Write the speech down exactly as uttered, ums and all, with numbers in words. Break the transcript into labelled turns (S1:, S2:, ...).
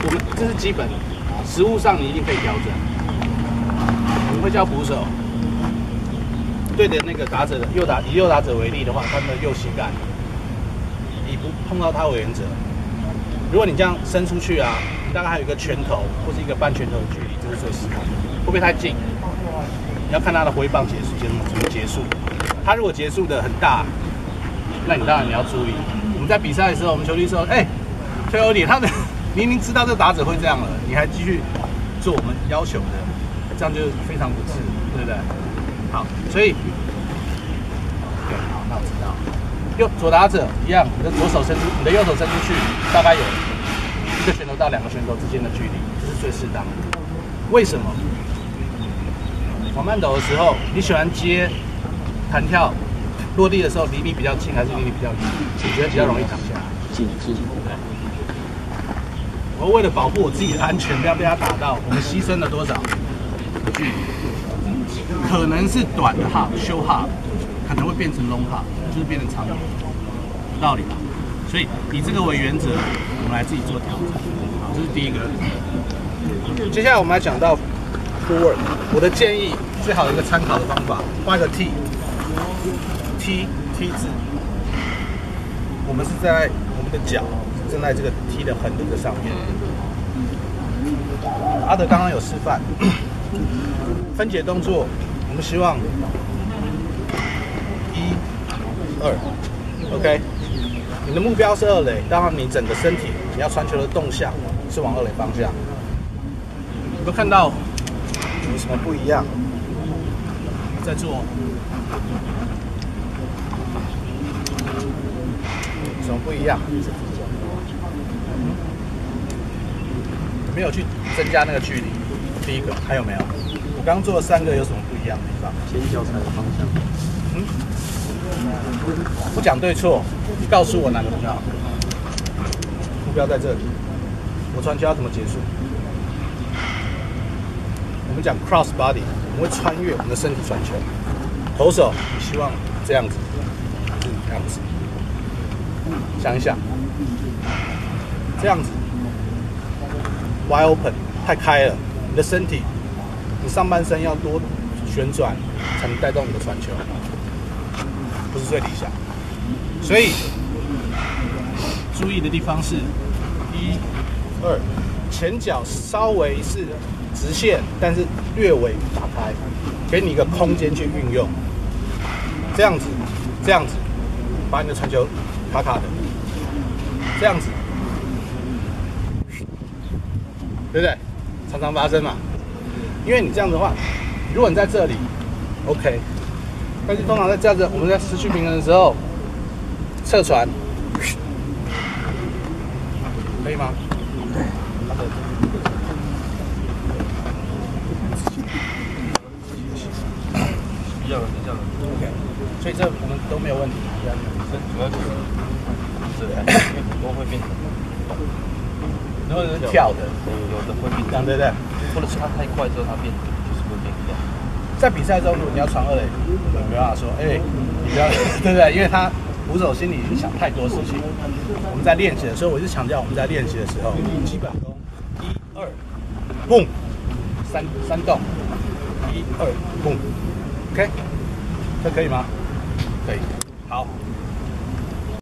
S1: 我们这是基本，实物上你一定可以调整。我们会叫捕手对着那个打者的右打，以右打者为例的话，他们的右膝盖以不碰到他为原则。如果你这样伸出去啊，你大概还有一个拳头或是一个半拳头的距离，这是最适合的。会不会太近？你要看他的挥棒结束，结怎么结束。他如果结束的很大，那你当然你要注意。我们在比赛的时候，我们球队说，哎、欸，推欧里，他的明明知道这个打者会这样了，你还继续做我们要求的，这样就非常不智，对不对？好，所以，对，好，那我知道。右左打者一样，你的左手伸出，你的右手伸出去，大概有一个拳头到两个拳头之间的距离，这是最适当的。为什么？往慢抖的时候，你喜欢接弹跳落地的时候，离你比较近还是离你比较远？你觉得比较容易躺下来？
S2: 近近。
S1: 我为了保护我自己的安全，不要被他打到，我们牺牲了多少距离？可能是短的 hop show hop， 可能会变成 long hop， 就是变成长的，有道理吧？所以以这个为原则，我们来自己做调整。好，这是第一个。接下来我们来讲到 footwork， 我的建议最好的一个参考的方法，画一个 T T T 字，我们是在我们的脚正在这个 T 的横的上面。阿德刚刚有示范分解动作，我们希望一、二 ，OK。你的目标是二垒，当然你整个身体你要传球的动向是往二垒方向。有没有看到有什么不一样？在做什么不一样？没有去增加那个距离。第一个还有没有？我刚刚做了三个，有什么不一样的地方？
S2: 先交叉的方向。
S1: 嗯，不讲对错，你告诉我哪个比较好。目标在这里，我传球要怎么结束？我们讲 cross body， 我们会穿越我们的身体传球。投手，你希望这样子，是这样子。想一想，这样子 wide open 太开了，你的身体，你上半身要多旋转，才能带动你的传球，不是最理想。所以注意的地方是，一、二，前脚稍微是直线，但是略微打开，给你一个空间去运用。这样子，这样子，把你的传球卡卡的，这样子，对不对？常常发生嘛。因为你这样的话，如果你在这里 ，OK， 但是通常在这样子，我们在失去平衡的时候，侧传，可以吗？对。
S2: 一样的，一样的。
S1: OK， 所以这我们都没有问题。这
S2: 主要就是这样，因为很多会变成动，
S1: 如果是跳的，
S2: 有的会变
S1: 这样对不对？
S2: 或者是它太快之后，它变就是会变跳。
S1: 在比赛中，如果你要传二垒，没办法说，哎、欸，你不要，对不对？因为他捕手心里想太多事情。我们在练习的时候，我是强调我们在练习的时候，基本功，一二，蹦，三三动，一二蹦 ，OK， 这可以吗？可以。好。